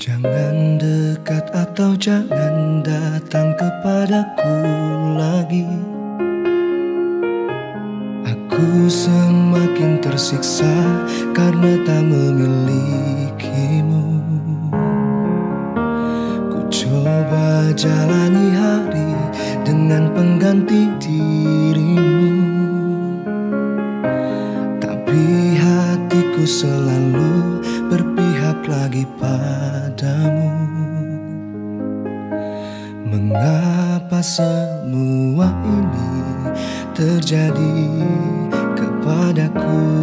Jangan dekat atau jangan datang kepadaku lagi. Aku semakin tersiksa karena tak memilikimu. Ku coba jalani hari dengan pengganti dirimu, tapi hatiku selalu berpihak lagi padamu. Mengapa semua ini terjadi kepadaku?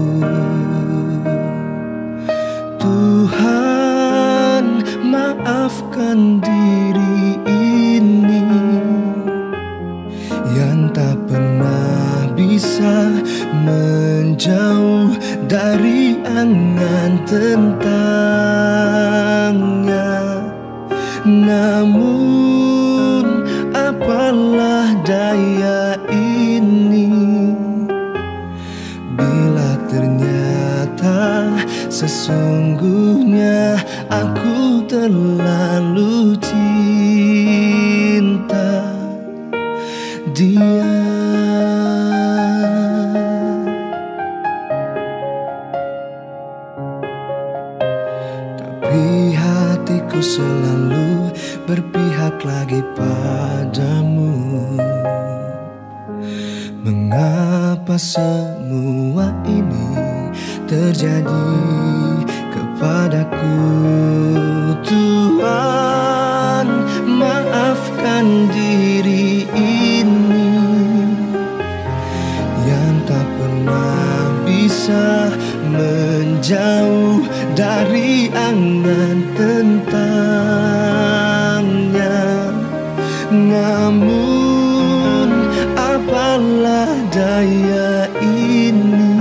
Tuhan, maafkan diri ini yang tak pernah bisa menjauh dari angan tentangnya. Namun apalah daya ini bila ternyata sesungguhnya aku terlalu cinta dia. Tapi hatiku selalu berpihak lagi padamu. Mengapa semua ini terjadi kepadaku? Tuhan, maafkan diri ini yang tak pernah bisa menjauh dari angan tentangnya. Namun apalah daya ini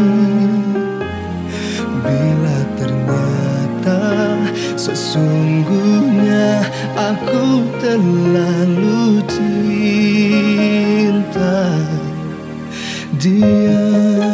bila ternyata sesungguhnya aku terlalu cinta dia.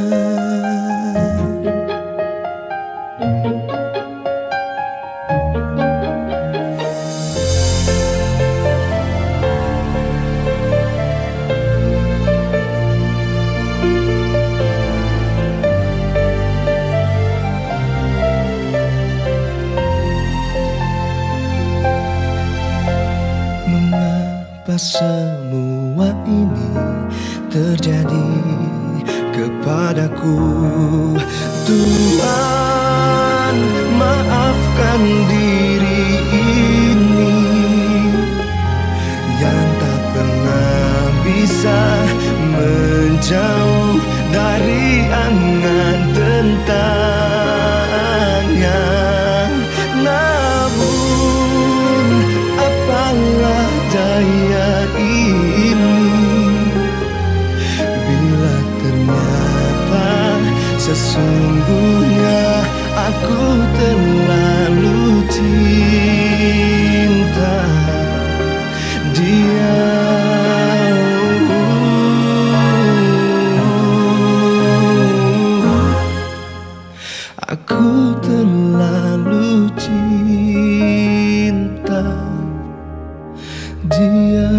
Mengapa semua ini terjadi kepadaku? Tuhan, maafkan diri ini yang tak pernah bisa menjauh dari angan tentangnya. Namun apalah daya ini bila ternyata sesungguhnya aku terlalu cinta dia. Aku terlalu cinta dia.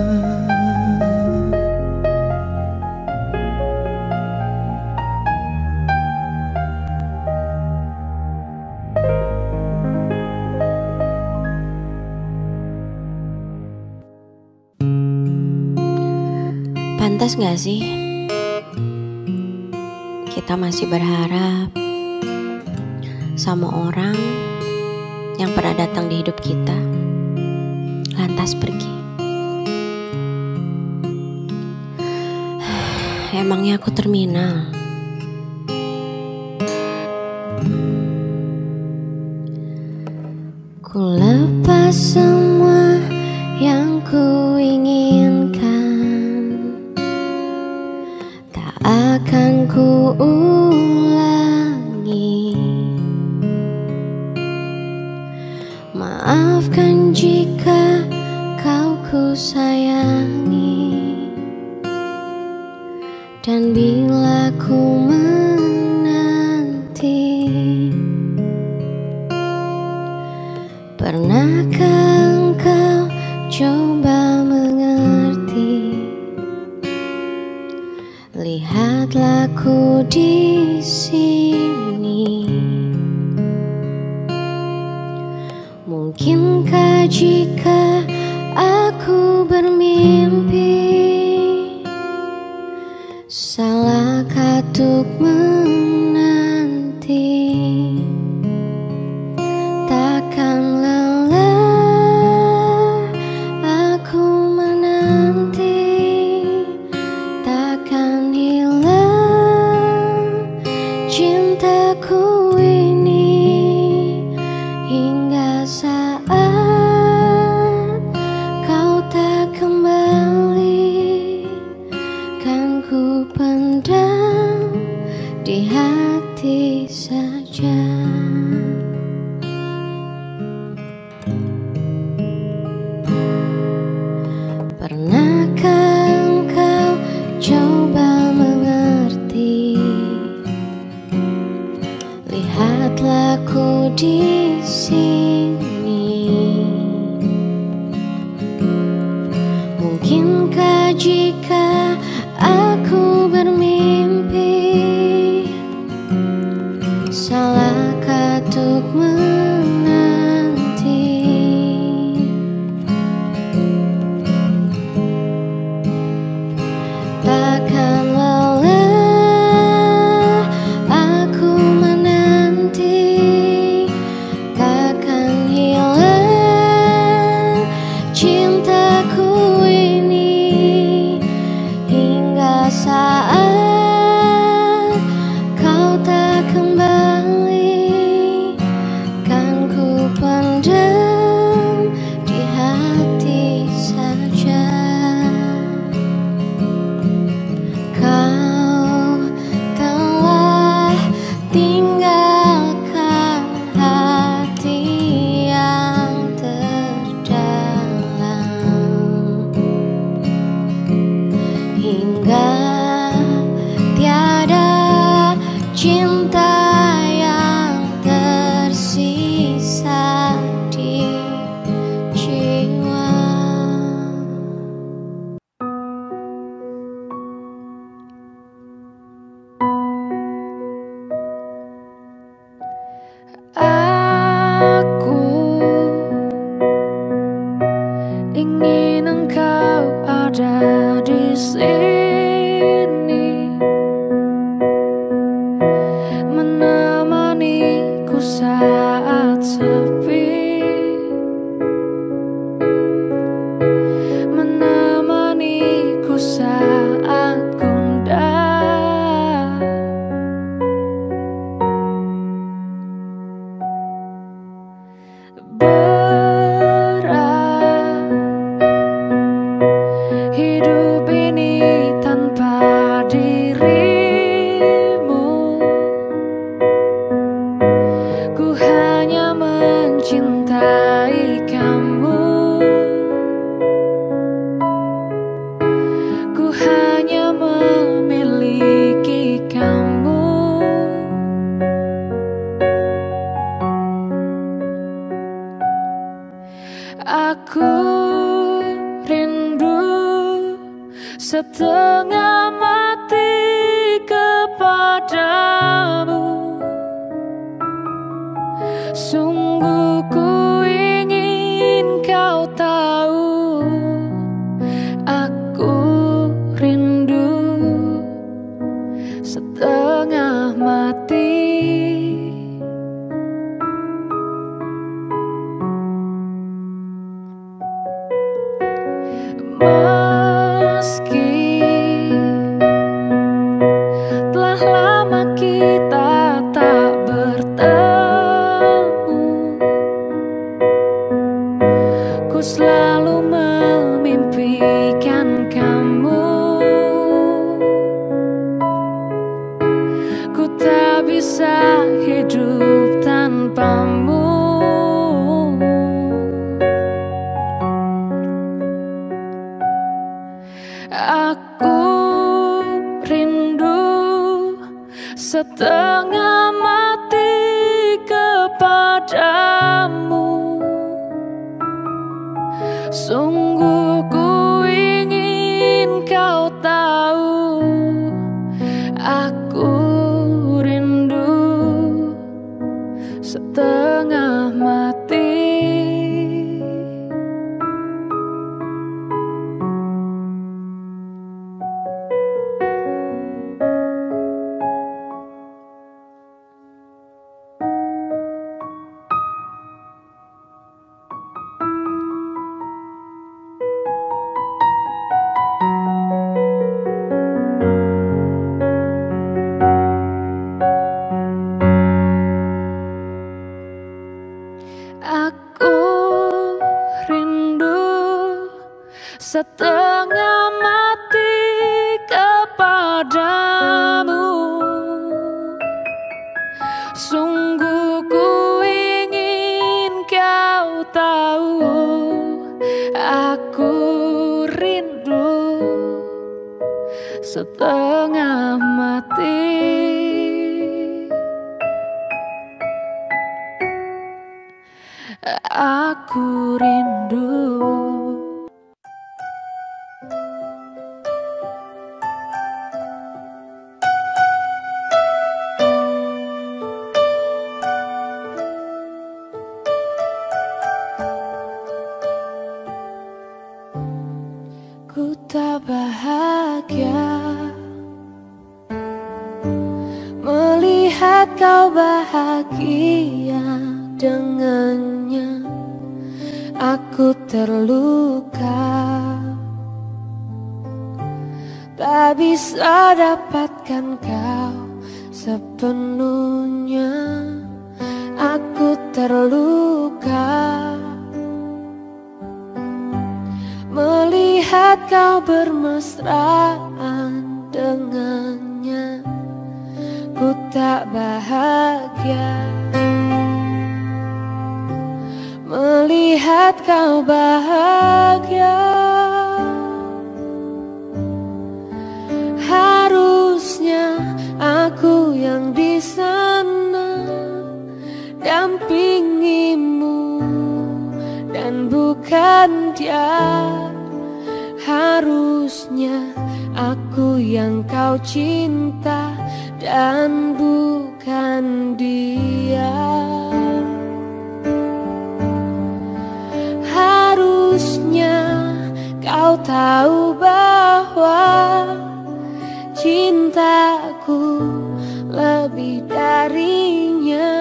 Pantas gak sih kita masih berharap sama orang yang pernah datang di hidup kita lantas pergi? Emangnya aku terminal? Ku lepas semua yang ku inginkan, tak akan ku ulangi. Maafkan jika kau ku sayangi, dan bila ku menanti Pernahkah engkau coba mengerti? Lihatlah ku di sini. Mungkinkah jika aku bermimpi, salahkah untuk menanti? Takkan lelah aku menanti, takkan hilang cintaku ini hingga saat kau tak kembali. Kan ku pendam di hati saja. Pernahkah engkau coba mengerti? Lihatlah ku di sini. Mungkinkah jika aku bermimpi, salahkah untuk menanti? Takkan lelah aku menanti, takkan hilang cintaku ini hingga saat kau tak kembali. Kan ku pendam di hati saja. Kau telah tinggalkan hati yang terdalam, hingga tiada cinta yang tersisa di jiwa. Aku ingin engkau ada di sini, menemaniku saat sepi, menemaniku saat gundah. Berat hidup ini tanpa dirimu. Ku hanya mencintai kamu, ku hanya memiliki kamu. Aku rindu setengah mati kepadamu. Sungguh ku ingin kau tahu, aku rindu setengah mati. Meski telah lama kita tak bertemu, ku selalu memimpikan kamu. Ku tak bisa setengah mati kepadamu. Sungguh ku ingin kau tahu, aku rindu setengah mati. Aku rindu. Ku tak bahagia melihat kau bahagia dengannya. Aku terluka, tak bisa dapatkan kau sepenuhnya. Aku terluka melihat kau bermesraan dengannya. Ku tak bahagia melihat kau bahagia. Harusnya aku yang di sana dampingimu dan bukan dia. Harusnya aku yang kau cinta dan bukan dia. Harusnya kau tahu bahwa cintaku lebih darinya.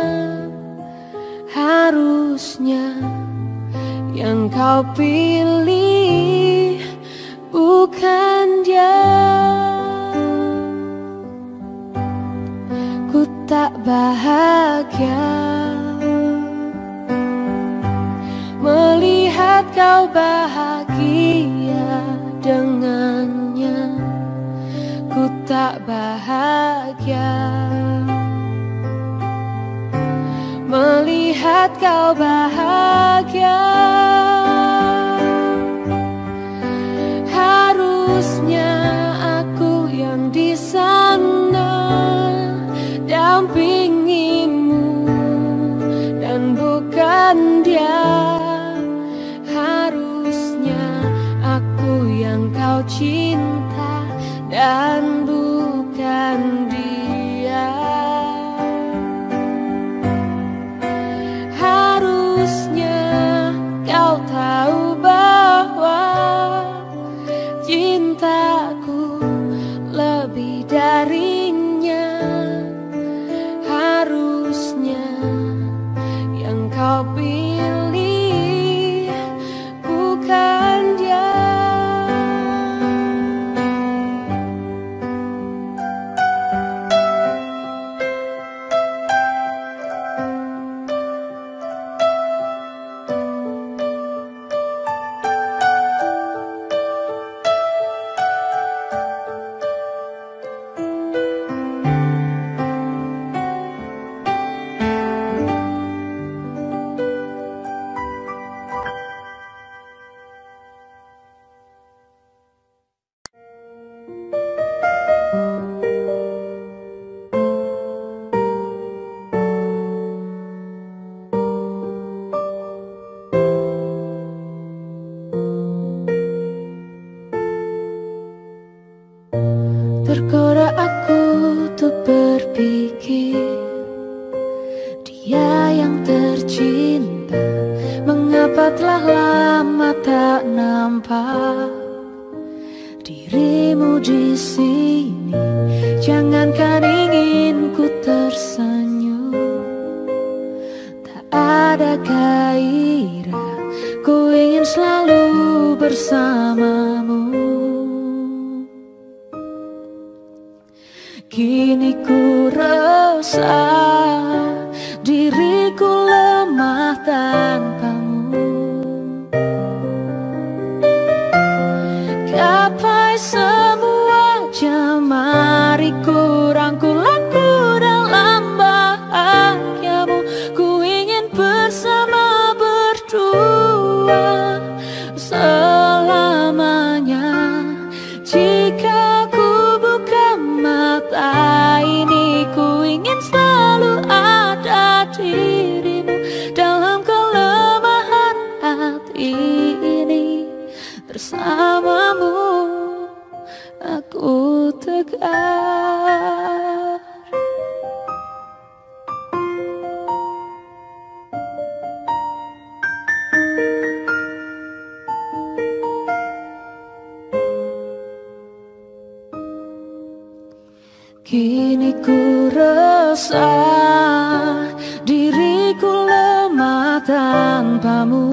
Harusnya yang kau pilih bukan dia. Ku tak bahagia melihat kau bahagia dengannya. Ku tak bahagia melihat kau bahagia. Harusnya aku yang di sana dampingimu dan bukan dia. Harusnya aku yang kau cinta dan bukan dia. Harusnya kau tahu bahwa cintaku lebih darinya. Harusnya yang kau pilih bukan dia. Tergoda aku untuk berpikir, dia yang tercinta, mengapa telah lama tak nampak dirimu di sini. Jangankan ingin ku tersenyum, tak ada gairah, ku ingin selalu bersamamu. Kini ku rasa diriku lemah tanpamu. resah, diriku lemah tanpamu.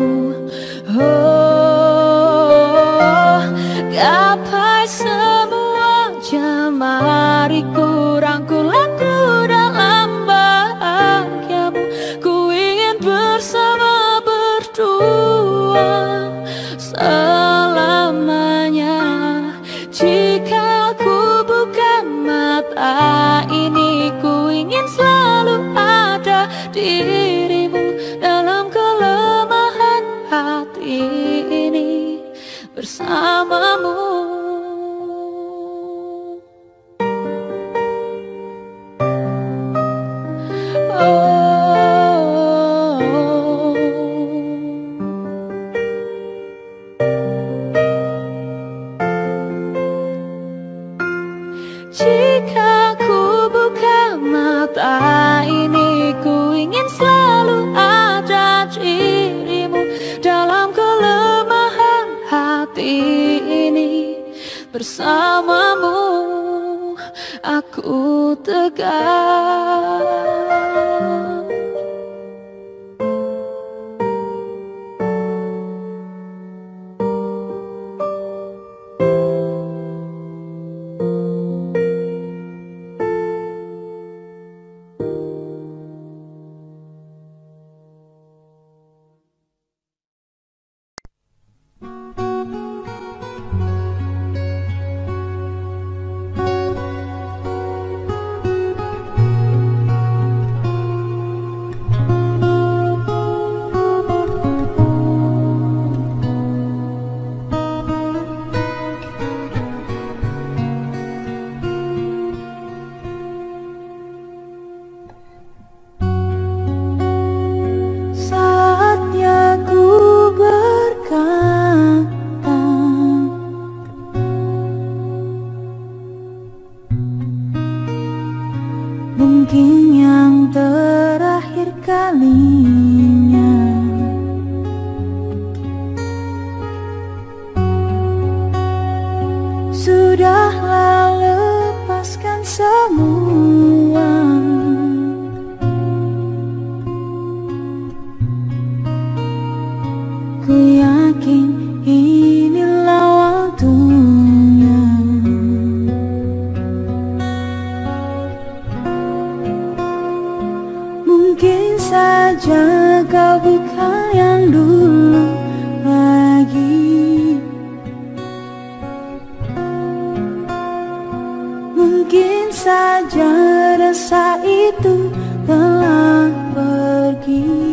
Oh, gapai semua jemariku, rangkulanku dalam bahagiamu. Ku ingin bersama berdua selamanya. Jika ku buka mata ini, ku ingin selalu ada dirimu dalam kelemahan hati ini bersamamu. Jika ku buka mata ini, ku ingin selalu ada dirimu dalam kelemahan hati ini bersamamu. Aku tegar. Mungkin yang terakhir kalinya sudahlah, lepaskan semua. Ku yakin inilah waktunya. Mungkin saja kau bukan yang dulu lagi. Mungkin saja rasa itu telah pergi.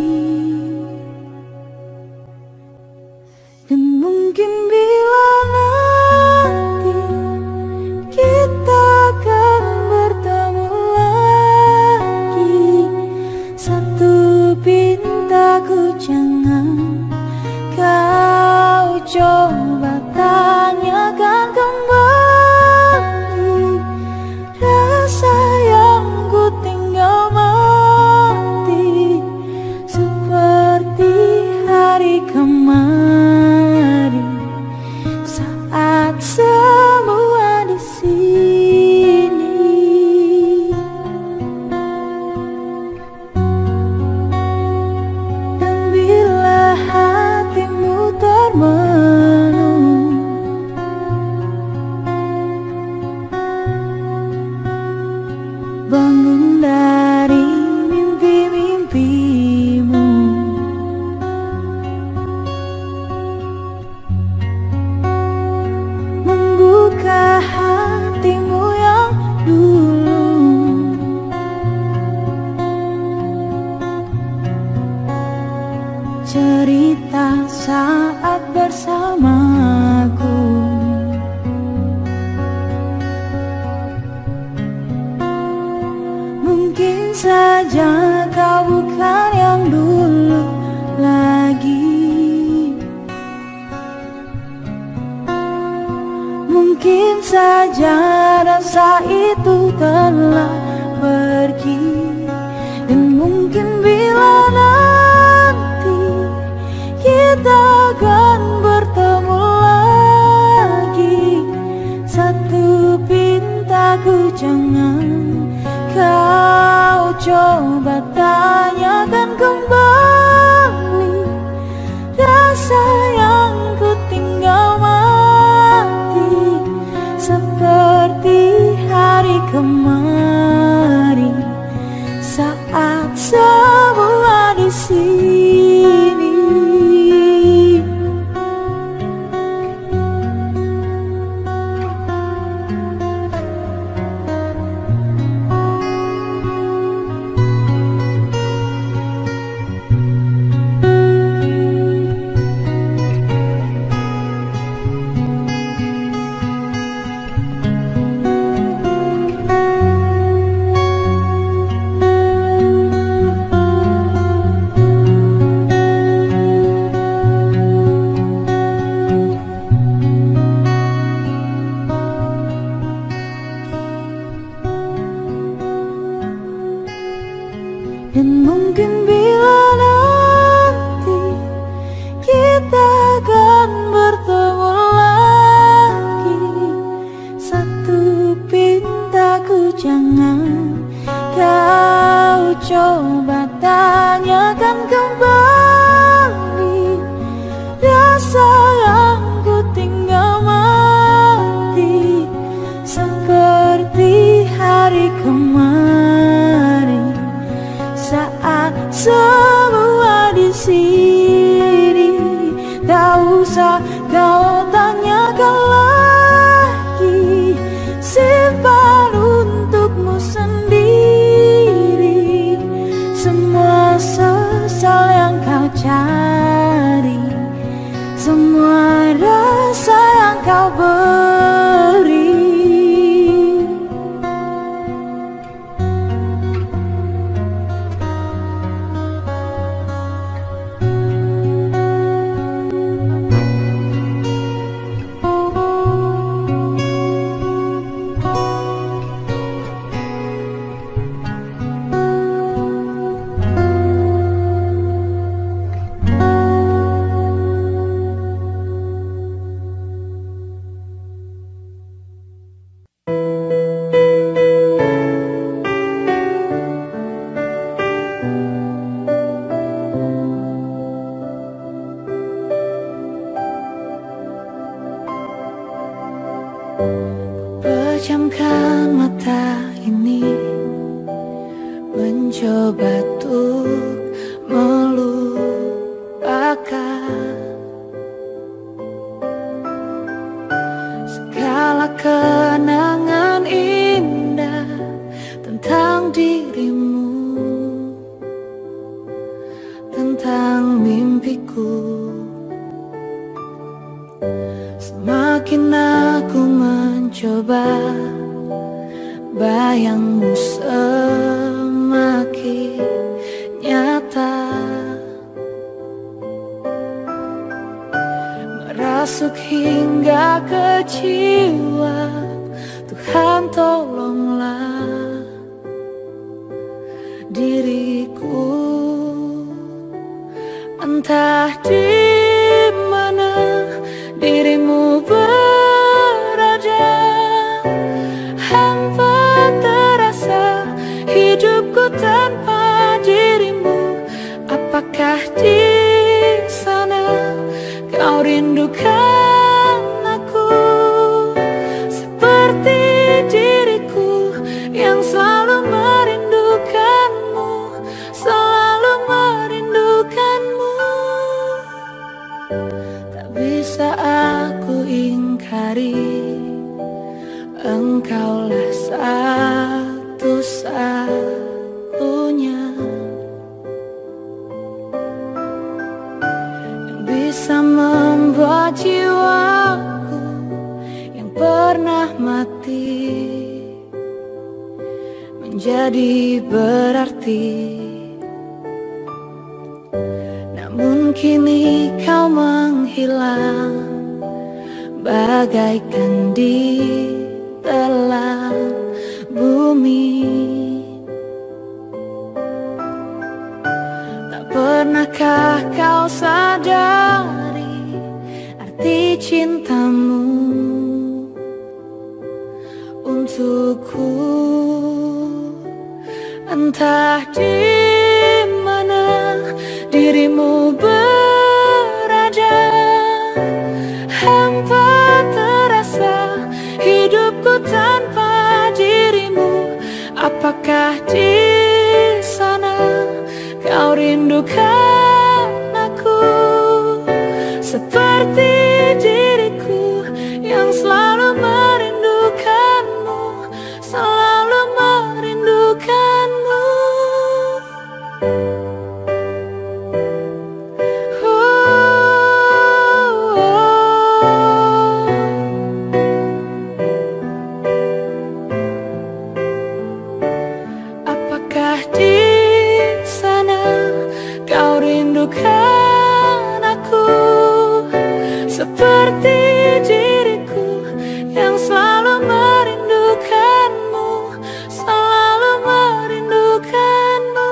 Dan mungkin bila nanti kita akan bertemu lagi, satu pintaku jangan kau coba tanyakan kembali. Rasa yang ku tinggal mati seperti hari kemarin saat semua di sini. Dan bila hatimu termenung, bangun dari mimpi-mimpimu. Membuka hatimu yang dulu. Cerita saat bersamaku. Mungkin saja kau bukan yang dulu lagi. Mungkin saja rasa itu telah pergi. Dan mungkin bila nanti kita akan bertemu lagi, satu pintaku jangan kau coba tanyakan kembali rasa yang ku tinggal mati, seperti hari kemarin saat semua di sini. Dan mungkin bila nanti kita akan bertemu lagi, satu pintaku jangan kau coba tanyakan kembali rasa yang ku tinggal mati, seperti hari kemarin saat semua di sini. Tak usah kau tanyakan lagi, simpan untukmu sendiri semua sesal yang kau cari, semua rasa yang kau beri. Pejamkan mata ini, mencoba untuk melupakan segala kenangan indah tentang dirimu, tentang mimpiku. Semakin aku mencoba, bayangmu semakin nyata, merasuk hingga ke jiwa. Tuhan tolonglah diriku, entah di mana dirimu berada. Hampa terasa hidupku tanpa dirimu. Apakah di sana kau rindukan aku seperti diriku yang selalu merindukanmu, selalu merindukanmu. Tak bisa aku ingkari, engkaulah satu-satunya yang bisa membuat jiwaku yang pernah mati menjadi berarti. Namun kini kau menghilang bagaikan di telan bumi. Tak pernahkah kau sadari arti cintamu untukku? Entah di mana dirimu berada, hampa terasa hidupku tanpa dirimu. Apakah di sana kau rindukan aku seperti diriku yang selalu merindukanmu, selalu merindukanmu. Apakah di sana kau rindukan aku seperti diriku yang selalu merindukanmu, selalu merindukanmu.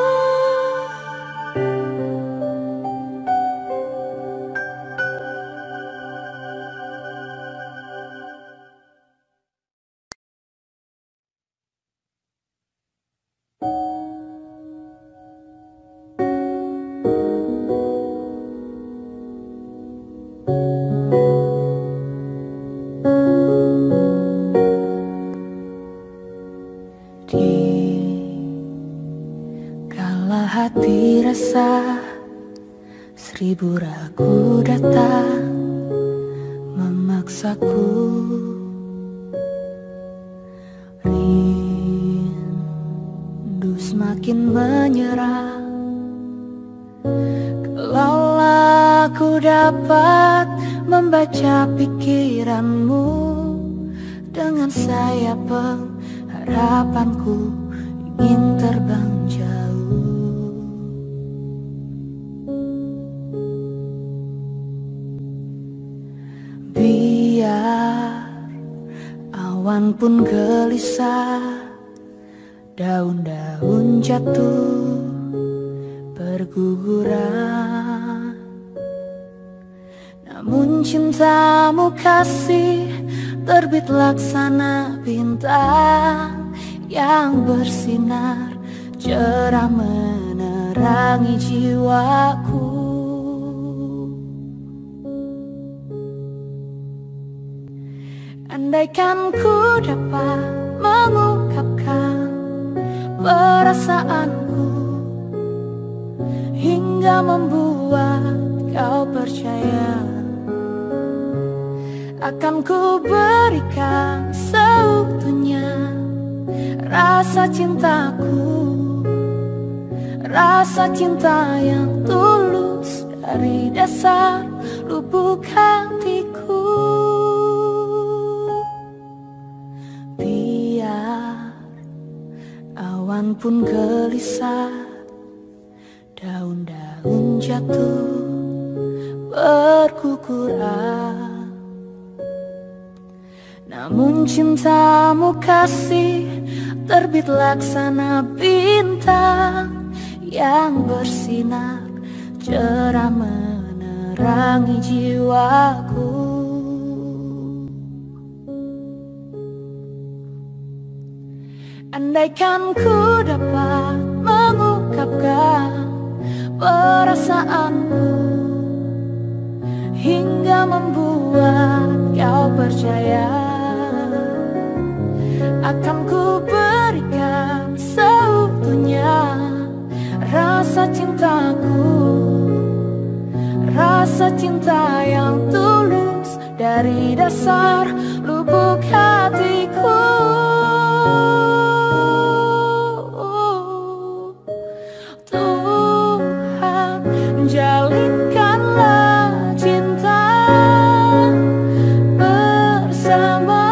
Kala hati rasa seribu ragu datang memaksaku, rindu semakin menyerang. Kalaulah aku dapat membaca pikiranmu dengan sayap pengharapanku ingin terbang jauh. Biar awan pun gelisah, daun-daun jatuh berguguran, namun cintamu kasih terbit laksana bintang yang bersinar cerah menerangi jiwaku. Andaikan ku dapat mengungkapkan perasaanku hingga membuat kau percaya, akan ku berikan seutuhnya rasa cintaku, rasa cinta yang tulus dari dasar lubuk hatiku. Biar awan pun gelisah, daun-daun jatuh berguguran, namun cintamu kasih terbit laksana bintang yang bersinar cerah menerangi jiwaku. Andaikan ku dapat mengungkapkan perasaanku hingga membuat kau percaya, akan ku berikan seutuhnya rasa cintaku, rasa cinta yang tulus dari dasar lubuk hatiku. Tuhan, jalinkanlah cinta bersama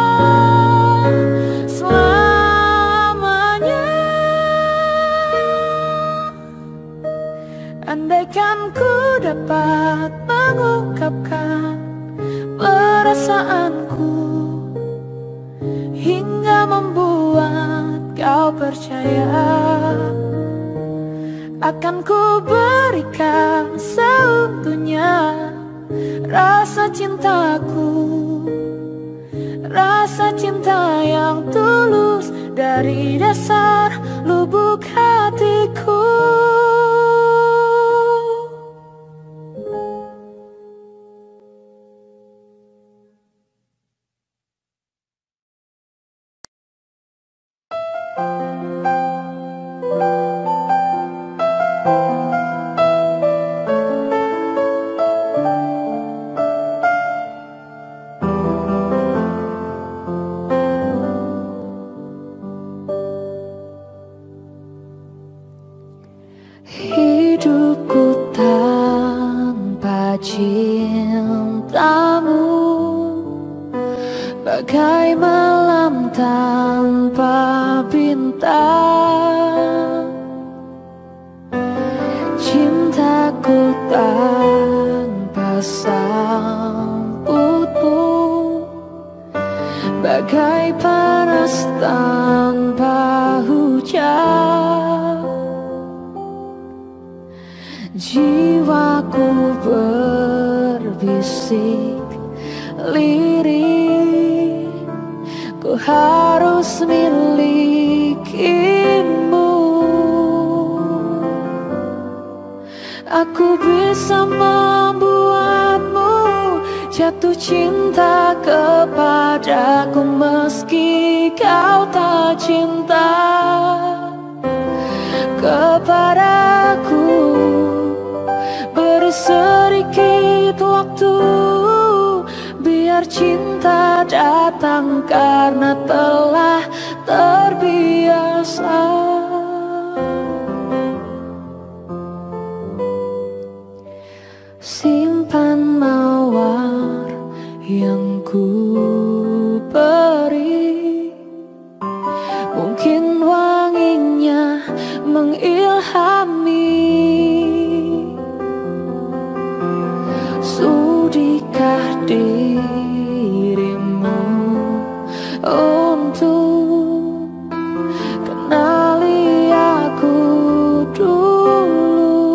selamanya. Andaikan ku dapat mengungkapkan perasaanku hingga membuat kau percaya, akan ku berikan seutuhnya rasa cintaku, rasa cinta yang tulus dari dasar lubuk hatiku. Hidupku tanpa cintamu bagai malam tanpa bintang. Cintaku tanpa sambutmu bagai panas tanpa hujan. Jiwaku berbisik lirih, ku harus milikimu. Aku bisa membuatmu jatuh cinta kepadaku meski kau tak cinta kepadaku. Beri sedikit waktu biar cinta datang karena telah terbiasa. Simpan mawar yang ku beri, mungkin wanginya mengilhami. Sudikah dirimu untuk kenali aku dulu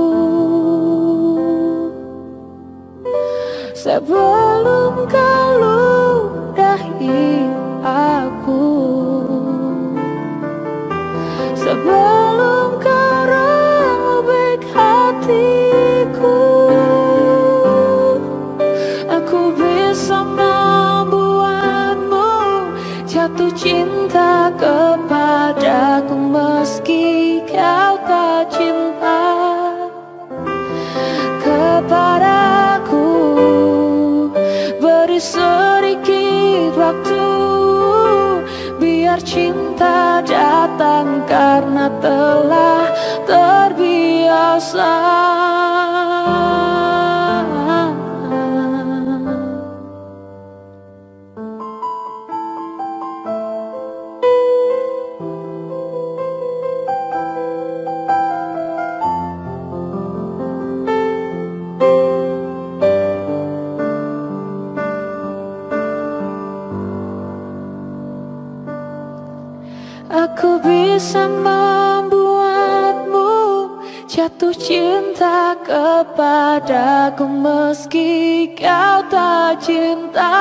sebelum kau ludahi aku, sebelum kau robek hatiku. Aku bisa membuatmu jatuh cinta kepadaku meski kau tak cinta kepadaku. Beri sedikit waktu biar cinta datang karena telah terbiasa. Aku bisa membuatmu jatuh cinta kepadaku meski kau tak cinta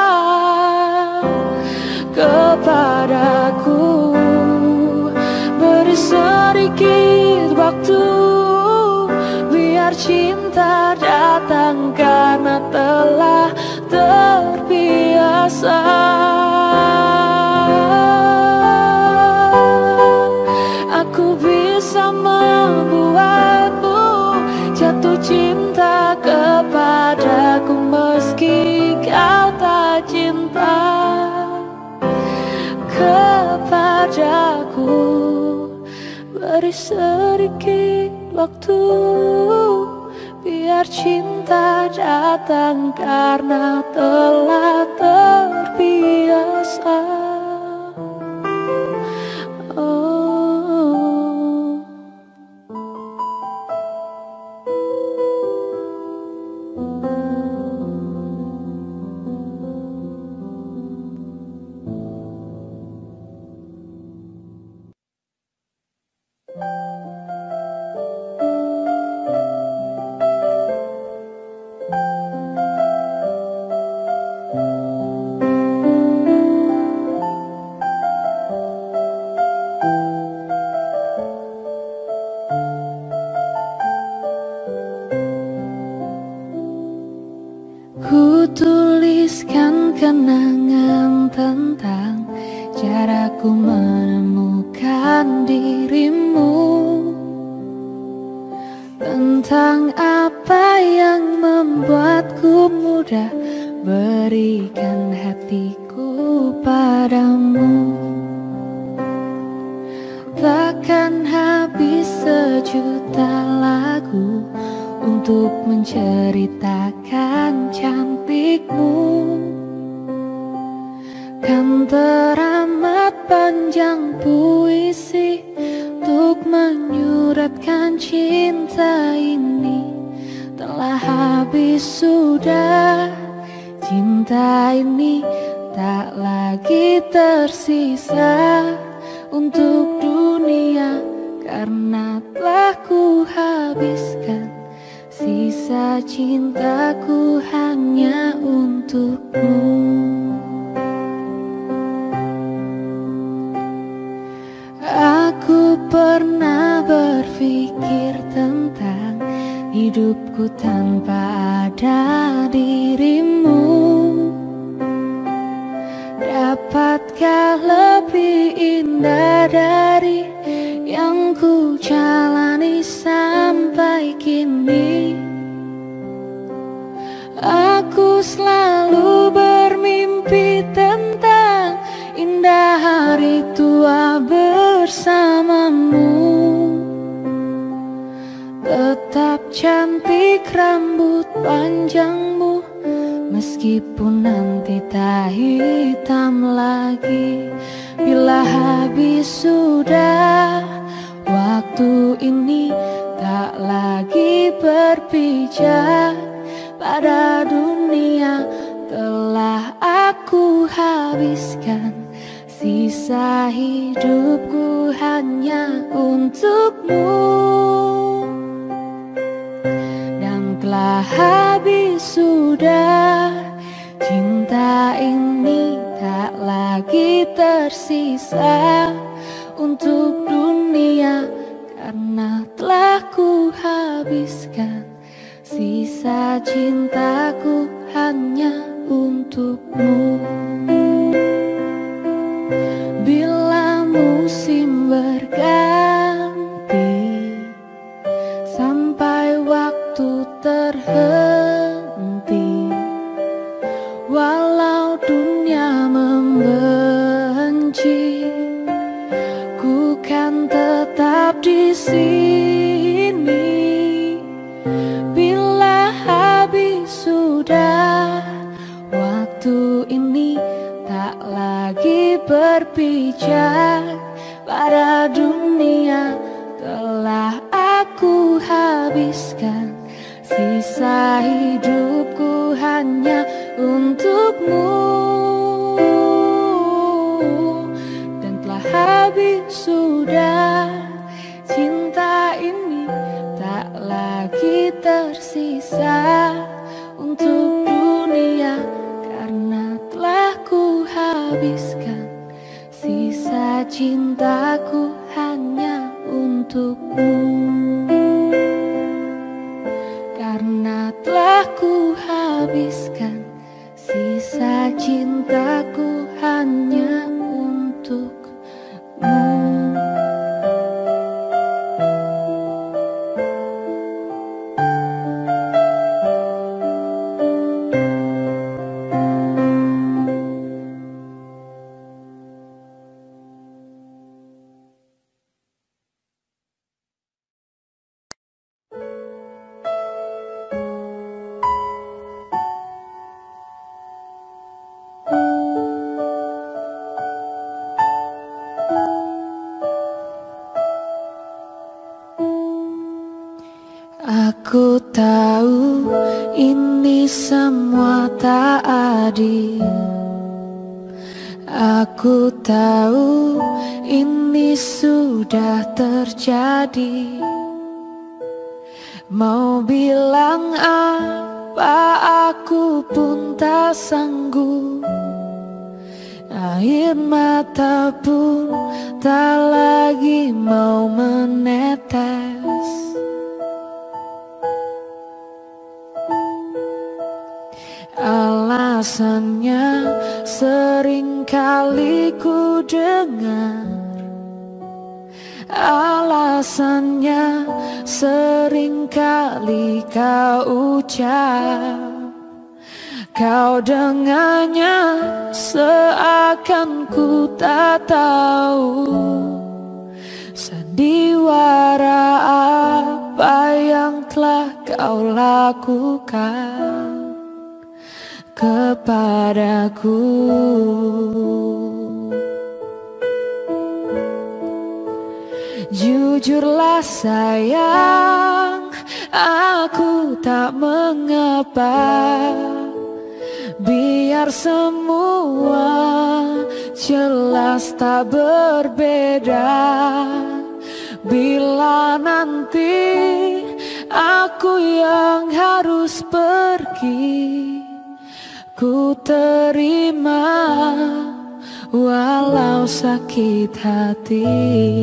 kepadaku. Beri sedikit waktu biar cinta datang karena telah terbiasa. Aku bisa membuatmu jatuh cinta kepadaku meski kau tak cinta kepadaku. Beri sedikit waktu biar cinta datang karena telah terbiasa. tuliskan kenangan tentang caraku menemukan dirimu, tentang apa yang membuatku mudah berikan hatiku padamu. Takkan habis sejuta lagu untuk menceritakan cantikmu. Kan teramat panjang puisi untuk menyuratkan cinta ini. Telah habis sudah, cinta ini tak lagi tersisa untuk dunia, karena telah ku habiskan sisa cintaku hanya untukmu. Aku pernah berpikir tentang hidupku tanpa ada dirimu. Dapatkah lebih indah dari yang ku jalani sampai kini? Aku selalu bermimpi tentang indah hari tua bersamamu. Tetap cantik rambut panjangmu, meskipun nanti tak hitam lagi. Bila habis sudah, waktu ini tak lagi berpijak pada dunia. Telah aku habiskan sisa hidupku hanya untukmu. Dan telah habis sudah, cinta ini tak lagi tersisa untuk dunia, karena telah ku habiskan sisa cintaku hanya untukmu. Bila musim berganti, sampai waktu terhenti, walau dunia membenci, ku kan tetap di sini. Bila habis sudah, waktu ini tak lagi berpijak pada dunia. Telah aku habiskan sisa hidupku hanya untukmu. Dan telah habis sudah, cinta ini tak lagi tersisa untuk dunia, karena telah ku habiskan sisa cintaku hanya untukmu. Karena telah ku habiskan sisa cintaku hanya untukmu. Aku tahu ini semua tak adil. Aku tahu ini sudah terjadi. Mau bilang apa aku pun tak sanggup. Air mata pun tak lagi mau menetes. Alasannya sering kali ku dengar, alasannya sering kali kau ucap. Kau dengannya seakan ku tak tahu sandiwara apa yang telah kau lakukan kepadaku. Jujurlah sayang, aku tak mengapa. Biar semua jelas tak berbeda. Bila nanti aku yang harus pergi, ku terima walau sakit hati.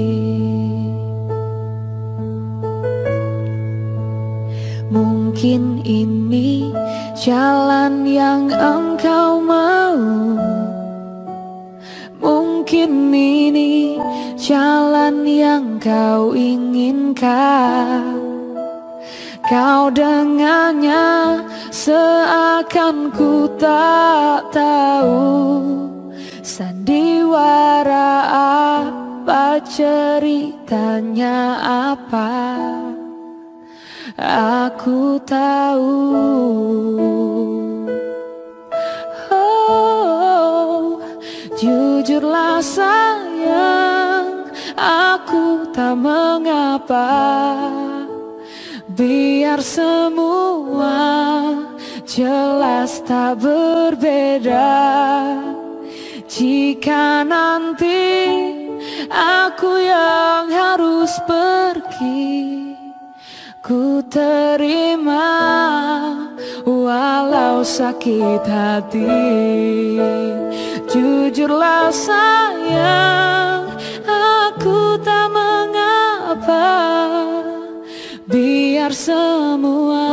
Mungkin ini jalan yang engkau mau, mungkin ini jalan yang kau inginkan. Kau dengannya seakan ku tak tahu sandiwara apa, ceritanya apa. Aku tahu, oh, jujurlah sayang, aku tak mengapa. Biar semua jelas tak berbeda. Jika nanti aku yang harus pergi, ku terima walau sakit hati. Jujurlah sayang, aku tak mengapa. Biar semua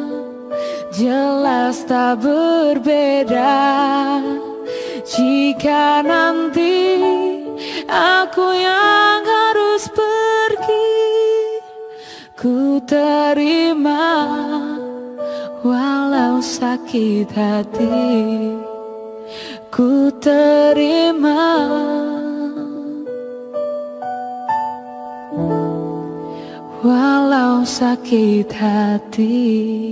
jelas tak berbeda. Jika nanti aku yang harus pergi, ku terima walau sakit hati. Ku terima walau sakit hati.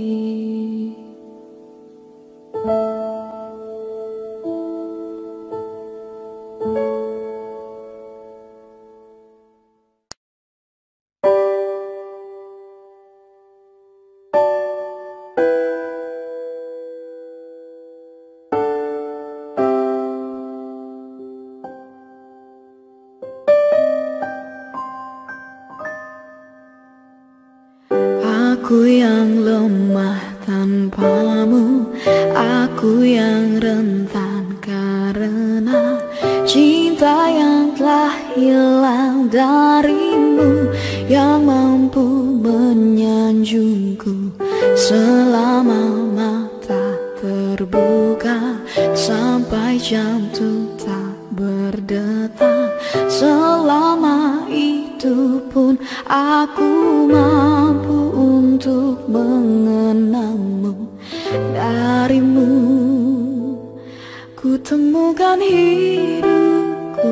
Aku yang lemah tanpamu, aku yang rentan karena cinta yang telah hilang darimu, yang mampu menyanjungku selama mata terbuka, sampai jantung tak berdetak. Selama itu pun aku mampu untuk mengenangmu. Darimu ku temukan hidupku.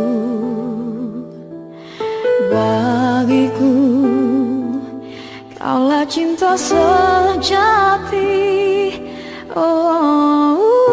Bagiku kaulah cinta sejati. Oh,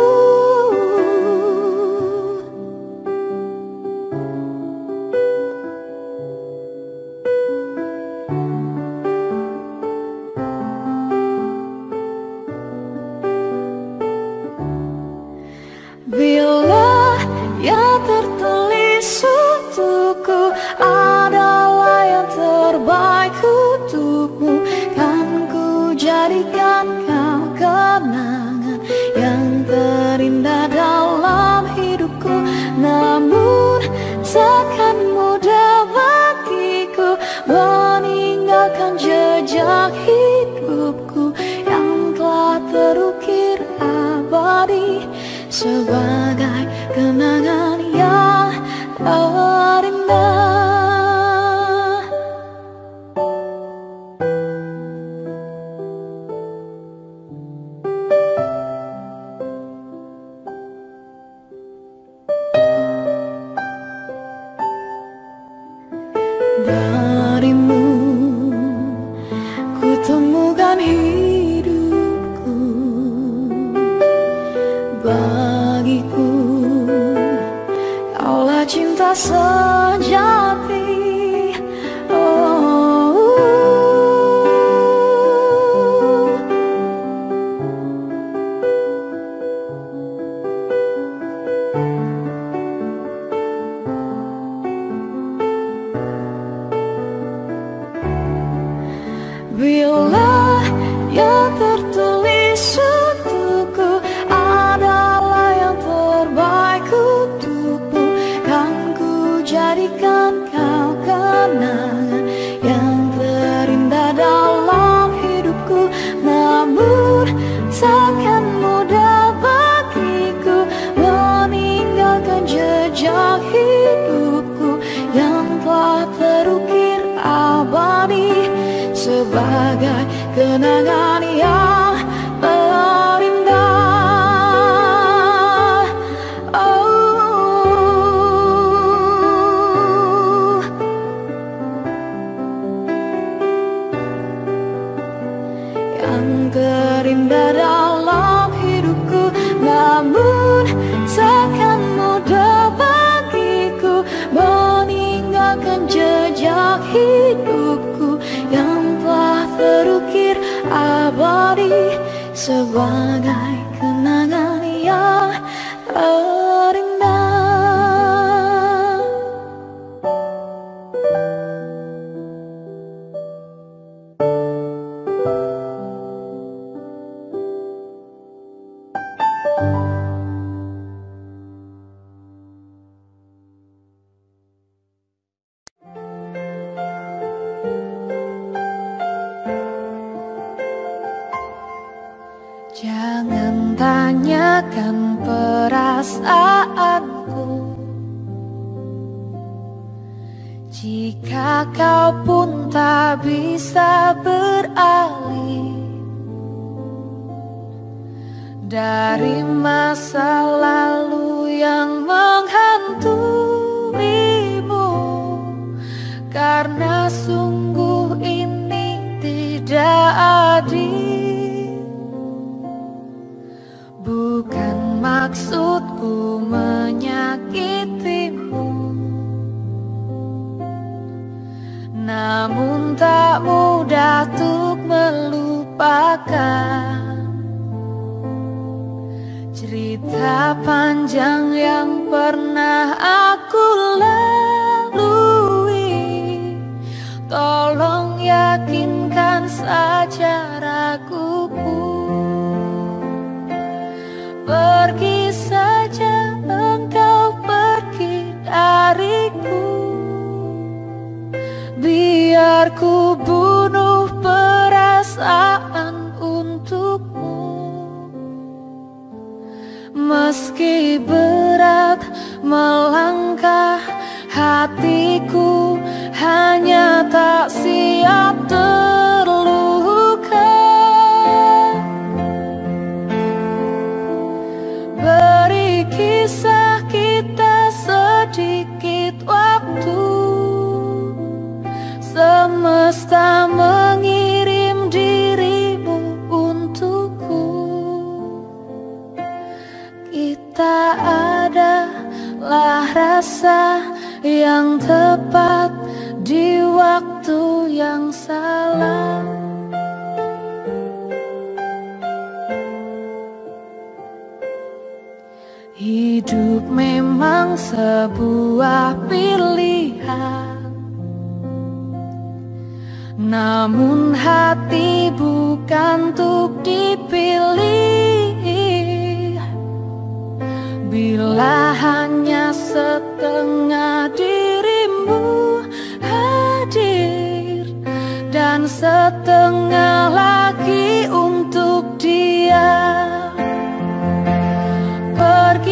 bila yang tertulis untukku adalah yang terbaik untukmu, kan ku jadikan kau kenangan yang terindah dalam hidupku. Namun takkan mudah bagiku meninggalkan jejak hidupku yang telah terukir abadi sebagai kenangan yang terindah. Darimu ku temukan hidupku, bagiku kaulah cinta sejati. Oh, bila yang tertulis untukku adalah yang terbaik untukmu, kan ku jadikan kau kenangan yang terindah dalam hidupku. Namun takkan mudah bagiku meninggalkan jejak hidupku yang telah terukir abadi sebagai kenangan yang terindah. Oh, yang terindah dalam hidupku, namun takkan mudah bagiku meninggalkan jejak hidupku yang telah terukir abadi sebagai kenangan yang terindah. Jangan tanyakan perasaanku jika kau pun tak bisa beralih dari masa lalu yang menghantuimu, karena sungguh ini tidak adil. Bukan maksudku menyakitimu, namun tak mudah untuk melupakan cerita panjang yang pernah aku lalui. Tolong yakinkan saja raguku. Pergi saja engkau, pergi dariku. Biar ku bunuh perasaan untukmu. Meski berat melangkah, hatiku hanya tak siap terluka. Beri kisah kita sedikit waktu. Semesta mengirim dirimu untukku. Kita adalah rasa yang tepat di waktu yang salah. Hidup memang sebuah pilihan, namun hati bukan untuk dipilih. Bila hanya setengah dirimu hadir dan setengah lagi untuk dia, pergi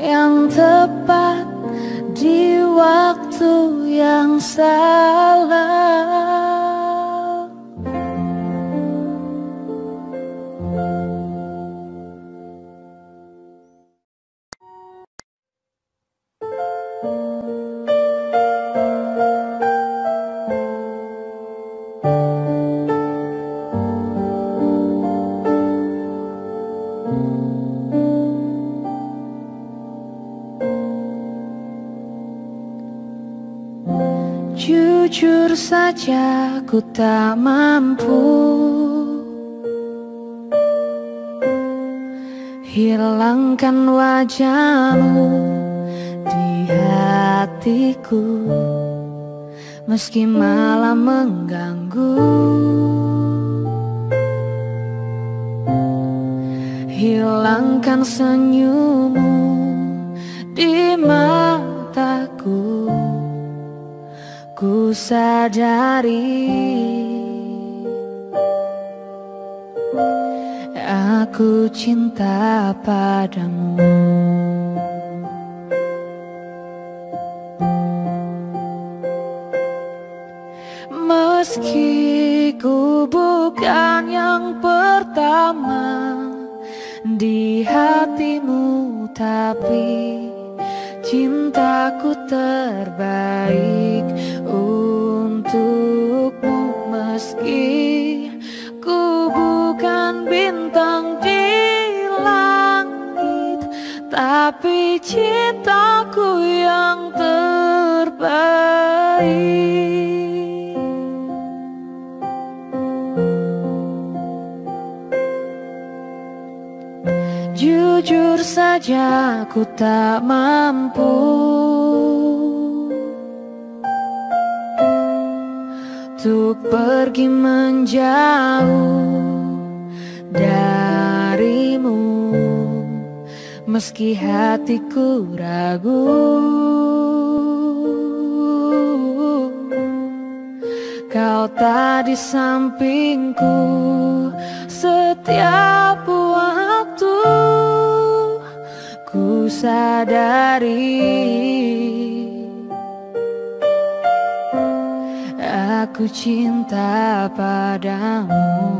yang tepat di waktu yang salah. Jujur saja ku tak mampu hilangkan wajahmu di hatiku, meski malah mengganggu. Hilangkan senyummu di mataku. Ku sadari aku cinta padamu. Meski ku bukan yang pertama di hatimu, tapi cintaku terbaik untukmu. Meski ku bukan bintang di langit, tapi cintaku yang terbaik. Jujur saja ku tak mampu untuk pergi menjauh darimu, meski hatiku ragu. Kau tak di sampingku setiap waktu. Ku sadari aku cinta padamu.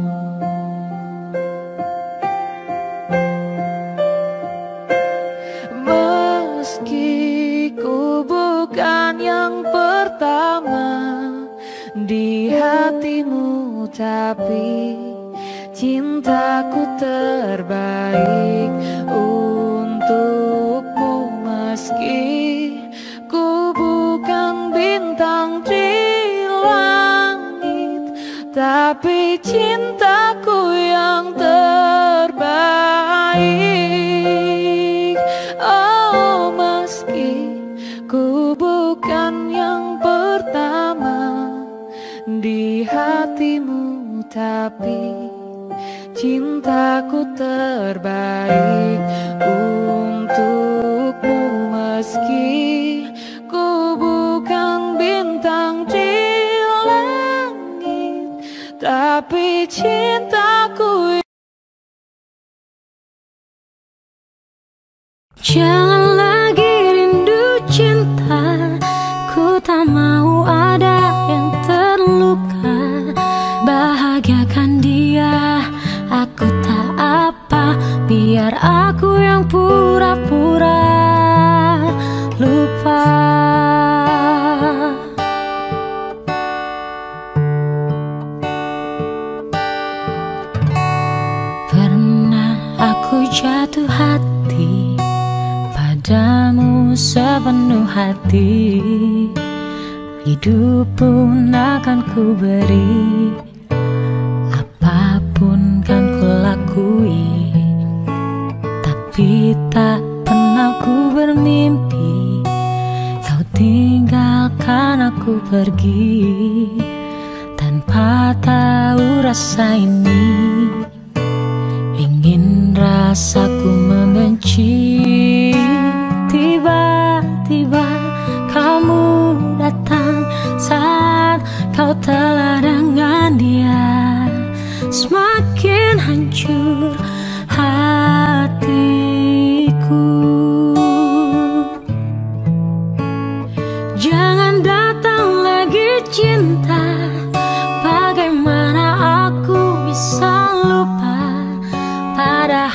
Meski ku bukan yang pertama di hatimu, tapi cintaku terbaik untukmu. Meski ku bukan bintang di langit, tapi cintaku yang terbaik. Oh, meski ku bukan yang pertama di hatimu, tapi cintaku terbaik untukmu. Meski ku bukan bintang di langit, tapi cintaku. Jangan lagi rindu cinta, ku tak mau ada yang terluka. Bahagiakan dia, aku tak apa, biar aku yang pura-pura lupa. Pernah aku jatuh hati padamu sepenuh hati, hidup pun akan ku beri, apapun kan ku lakui. Tapi tak pernah ku bermimpi kau tinggalkan aku pergi, tanpa tahu rasa ini. Ingin rasaku membenci, tiba-tiba kamu datang saat kau telah dengan dia. Semakin hancur hatiku.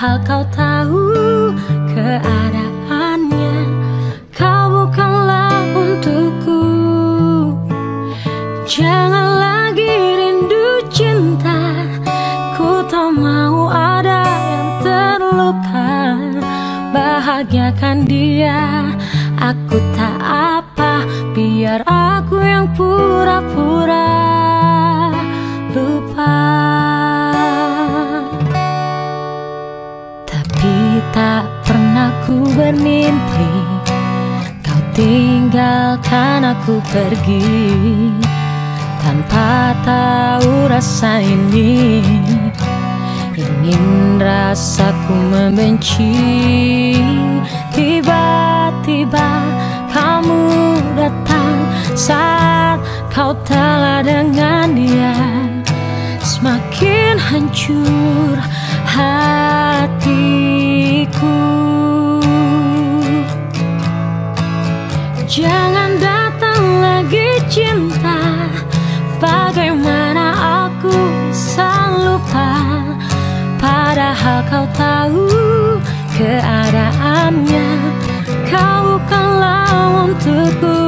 Padahal kau tahu keadaannya, kau bukanlah untukku. Jangan lagi rindu cinta, ku tak mau ada yang terluka. Bahagiakan dia, aku tak apa, biar aku yang pura-pura lupa. Tapi tak pernah ku bermimpi kau tinggalkan aku pergi, tanpa tahu rasa ini. Ingin rasaku membenci, tiba-tiba kamu datang saat kau telah dengan dia. Semakin hancur hatiku. Jangan datang lagi cinta, bagaimana aku bisa lupa? Padahal kau tahu keadaannya, kau bukanlah untukku.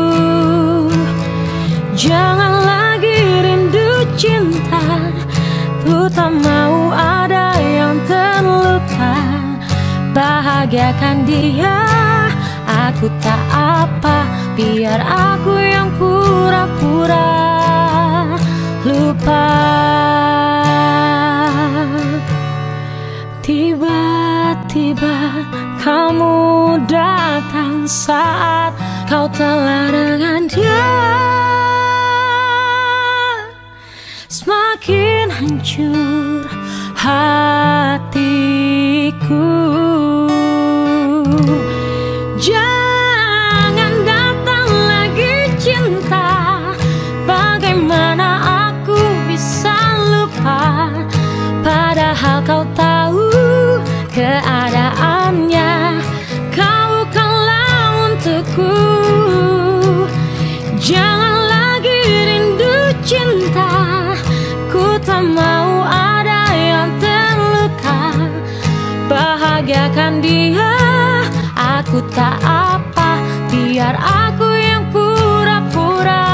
Jangan lagi rindu cinta, ku tak mau ada yang terluka. Bahagiakan dia, aku tak apa, biar aku yang pura-pura lupa. Tiba-tiba kamu datang saat kau telah dengan dia. Semakin hancur hatiku. Jangan datang lagi cinta, bagaimana aku bisa lupa? Padahal kau tahu keadaannya, kau bukanlah untukku. Jangan lagi rindu cinta, ku tak mau ada yang terluka. Bahagiakan dia, aku tak apa, biar aku yang pura-pura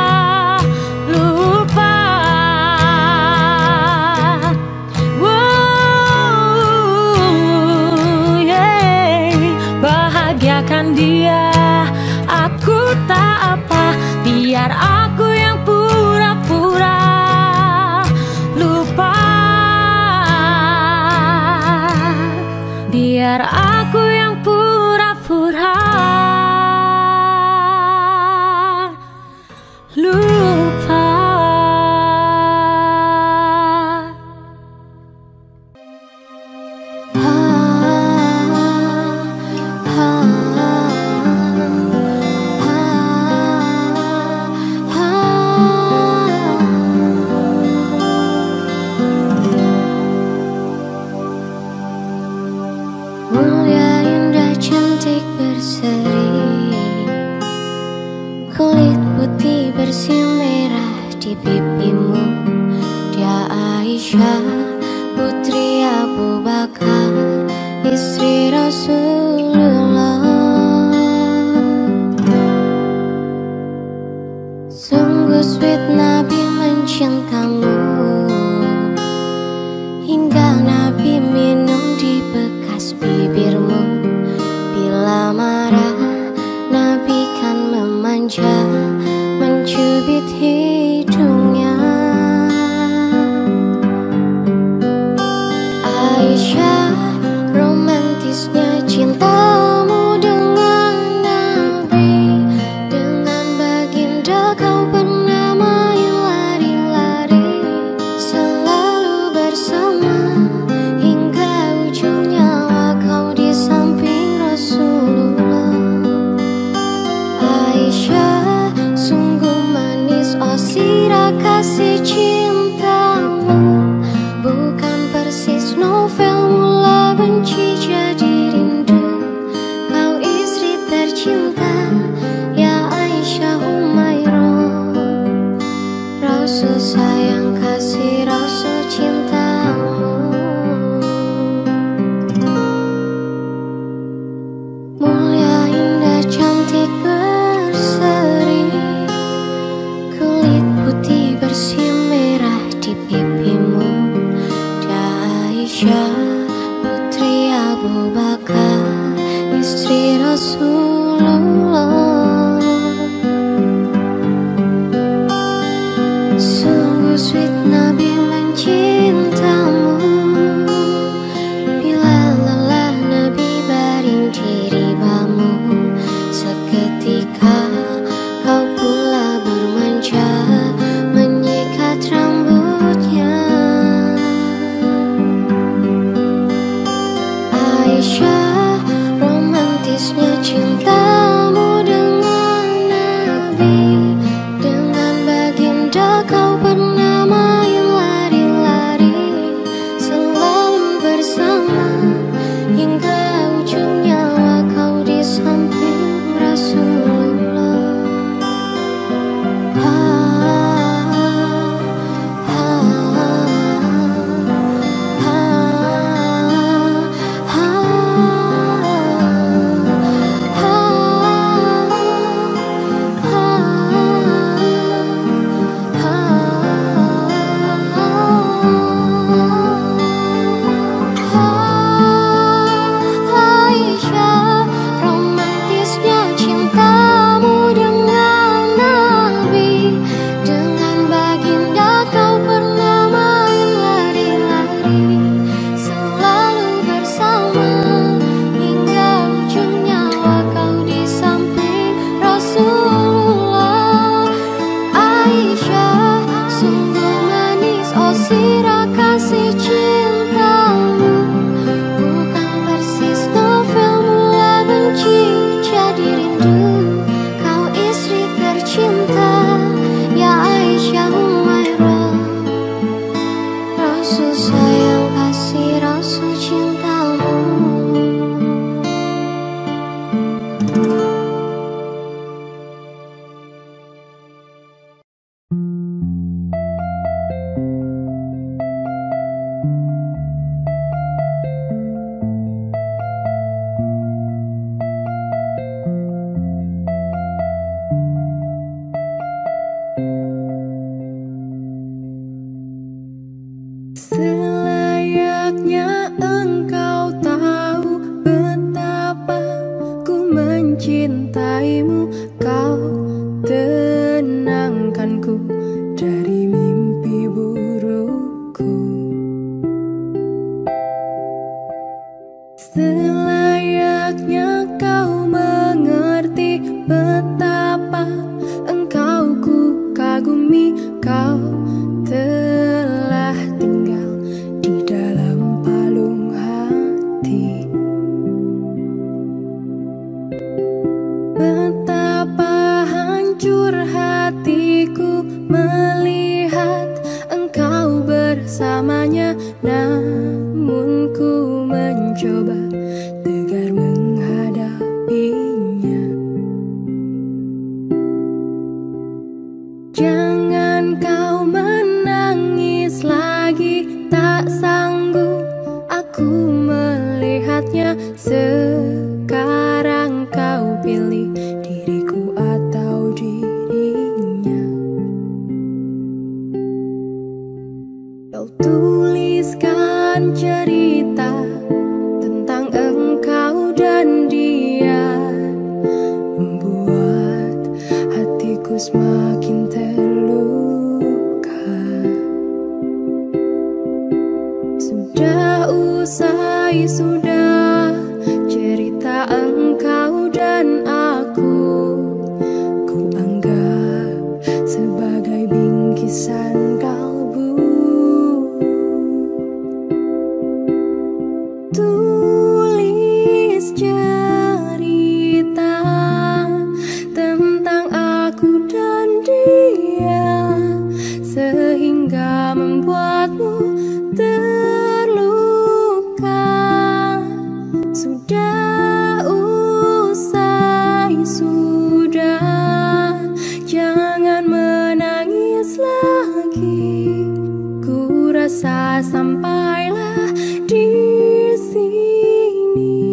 lupa. Bahagiakan dia, aku tak apa, biar aku yang pura-pura lupa. Biar aku yang pura-pura lupa. Mulia, indah, cantik, berseri, kulit putih bersih merah di pipimu. Dia Aisyah, putri Abu Bakar, istri Rasulullah. Sungguh sweet Nabi mencintamu, hingga Nabi minum di bekas bibirmu. Bila marah, Nabi kan memanja, mencubit hidungnya. Aisyah, putri Abu Bakar, istri Rasulullah. Sungguh sweet Nabi mencintamu. Bila lelah Nabi baring di ribamu, seketika kau pula bermanja menyikat rambutnya. Aisyah, romantisnya cintamu dengan Nabi. Dengan baginda kau pernah main lari-lari, selalu bersama hingga ujung nyawa kau di samping Rasulullah. Aisyah, romantisnya cintamu dengan Nabi. Dengan baginda kau pernah main lari-lari, selalu bersama hingga ujung nyawa kau di samping Rasulullah. Aisyah, sungguh manis oh sirah kasih cintamu. Bukan persis novel mula benci jadi rindu. Kau istri tercinta, ya Aisyah Humairah. Rasul sayang kasih Rasul cintamu. Selayaknya engkau tahu betapa ku mencintaimu. Kau tenangkanku dari mimpi burukku. Selayaknya kau mengerti betapa engkau ku kagumi. Kau telah tinggal di dalam palung hati. Betapa hancur hatiku melihat engkau bersamanya. Namun ku mencoba tegar menghadapinya. Jangan kau menangis lagi, tak sanggup aku melihatnya. Sekarang kau pilih diriku atau dirinya. Kau tuliskan cerita tentang engkau dan dia, membuat hatiku semakin terluka. Sudah usai, sudah cerita engkau dan aku. Ku anggap sebagai bingkisan kalbu. Tulis cerita tentang aku dan dia, sehingga membuatmu terluka. Sudah usai, sudah, jangan menangis lagi. Ku rasa sampailah di sini.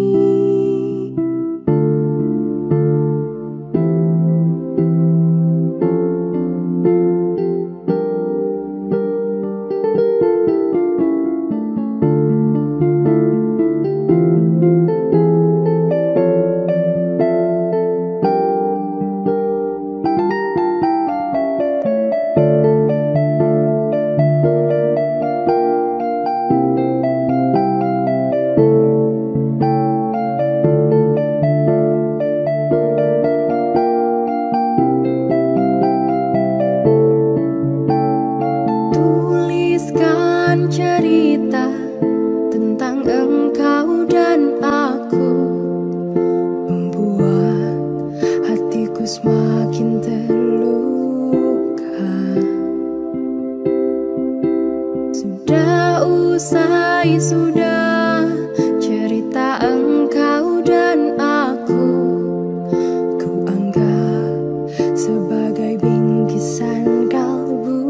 Sudah usai, sudah cerita engkau dan aku. Ku anggap sebagai bingkisan kalbu.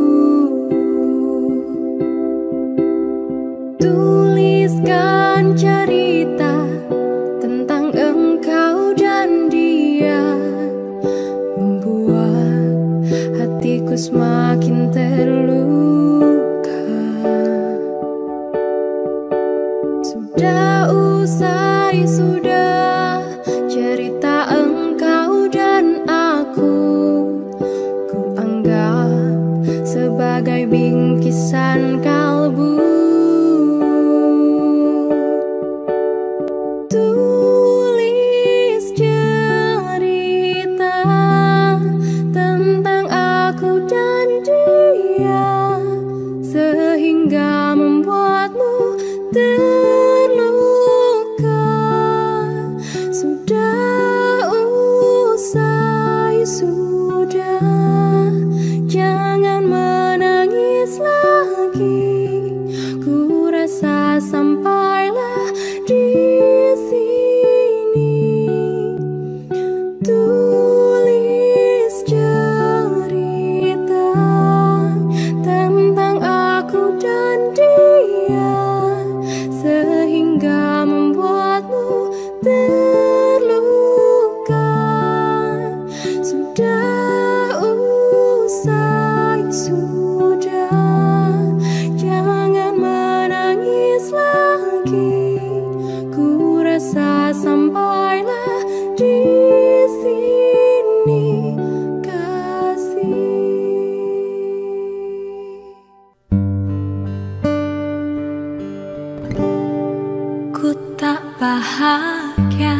Tuliskan cerita tentang engkau dan dia, membuat hatiku semakin terluka. Sudah usai, sudah cerita engkau dan aku. Ku anggap sebagai bingkisan kalbu. Tulis cerita tentang aku dan dia, sehingga membuatmu terluka. Sudah usai, sudah, jangan menangis lagi. Ku rasa sampailah di sini. Tulis cerita tentang aku dan dia, sehingga membuatmu terluka. Sudah usai, sudah, jangan menangis lagi. Ku rasa sampailah di sini, kasih. Ku tak bahagia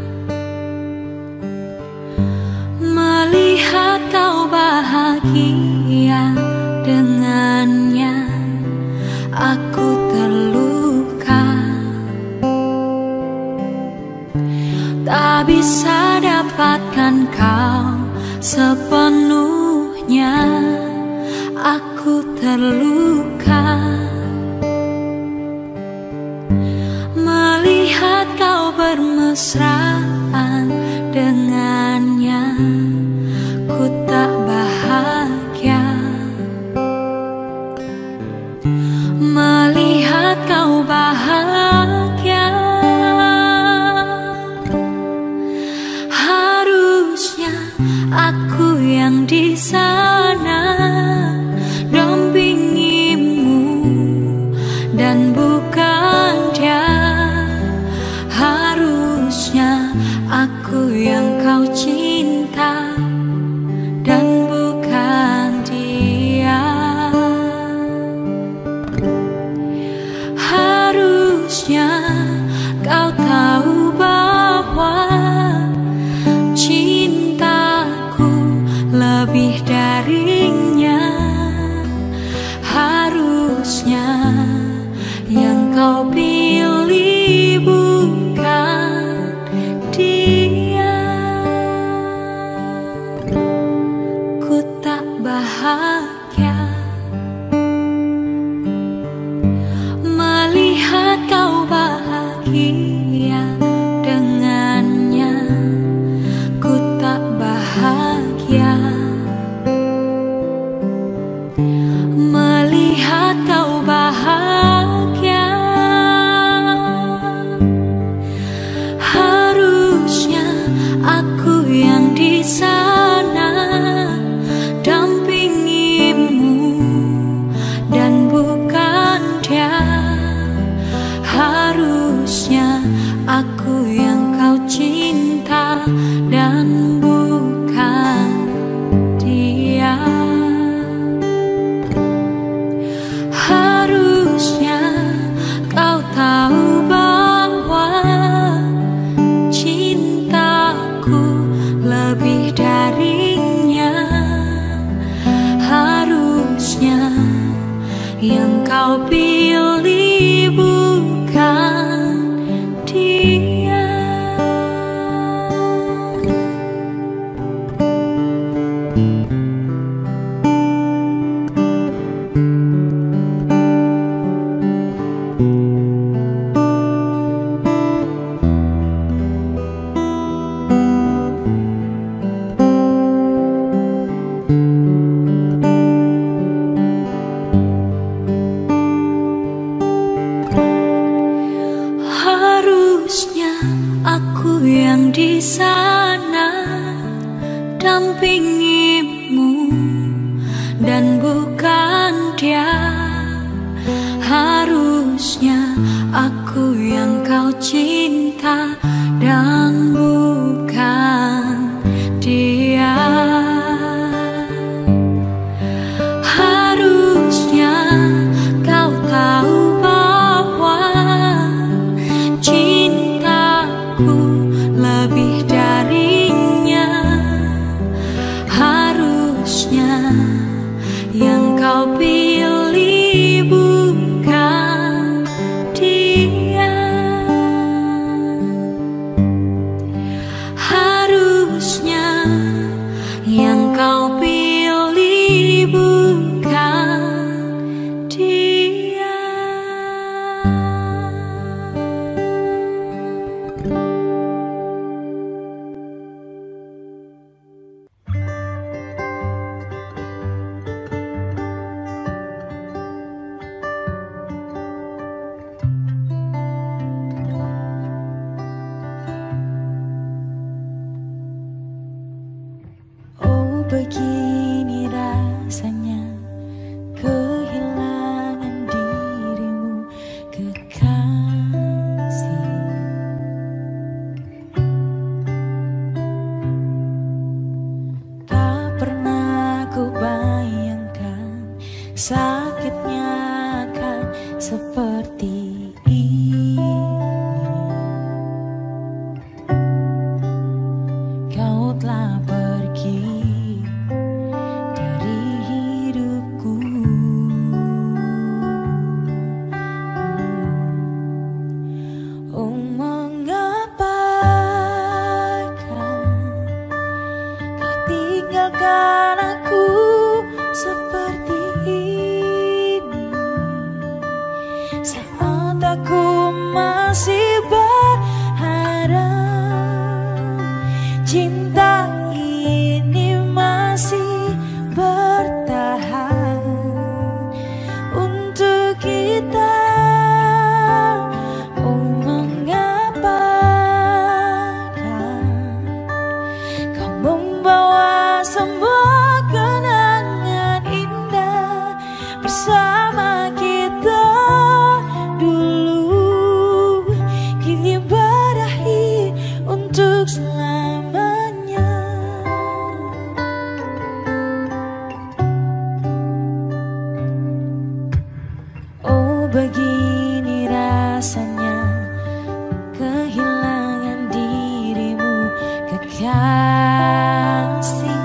melihat kau bahagia dengannya. Aku terluka, tak bisa dapatkan kau sepenuhnya. Aku terluka melihat kau bermesraan dengannya. Ku tak bahagia melihat kau bahagia. Harusnya aku yang di sana dampingimu dan bukan dia. Harusnya aku yang kau cinta dan bukan dia. Harusnya kau tahu bahwa cintaku lebih darinya. Harusnya yang kau pilih bukan dia. Ku tak bahagia melihat kau bahagia dengannya. Ku tak bahagia melihat kau bahagia. Harusnya aku yang di sana dampingimu dan bukan dia. Harusnya aku yang kau cinta dan bukan dia. Harusnya kau tahu bahwa cintaku lebih darinya. Harusnya yang kau pilih bukan dia. Aku yang di sana dampingimu dan bukan dia. Harusnya aku yang kau cinta dan bukan dia. Harusnya kau tahu bahwa cintaku lebih darinya. Harusnya yang kau pilih bukan dia. Harusnya yang kau pilih bukan dia. Oh, begini rasanya kehilangan dirimu, kekasih. Tak pernah ku bayangkan sakitnya akan seperti ini. Kau telah pergi dari hidupku. Oh, mengapakah kau tinggalkan aku seperti ini, saat aku masih berharap cinta ini masih bertahan untuk kita. Oh, mengapakah kau membawa semua kenangan indah bersama kita dulu, kini berakhir untuk selamanya. Oh, begini rasanya kehilangan dirimu, kekasih.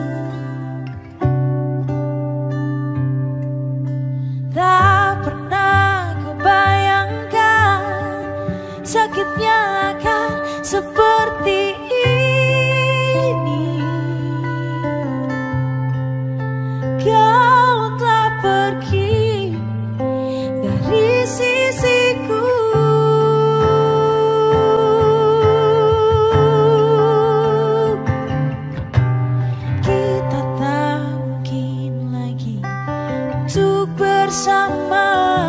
Tak pernah ku bayangkan sakitnya akan seperti ini. Kau telah pergi dari sisiku. Kita tak mungkin lagi untuk bersama.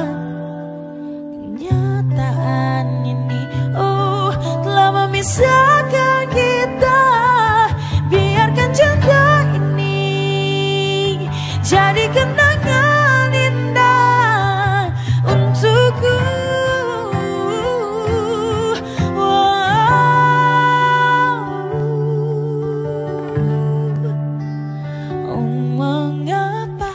Kenyataan ini, oh, telah memisahkan kita. Biarkan cinta ini jadi kenangan indah untukku. Oh, mengapa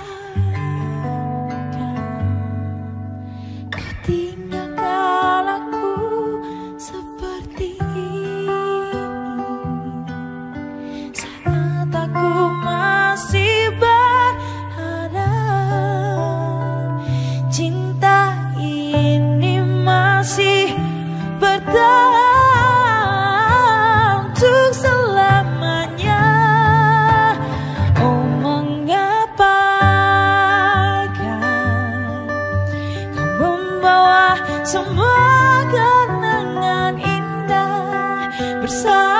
kau tinggalkan aku seperti ini, saat aku masih berharap cinta ini masih bertahan untuk selamanya. Oh, mengapakah kau membawa semua kenangan indah bersama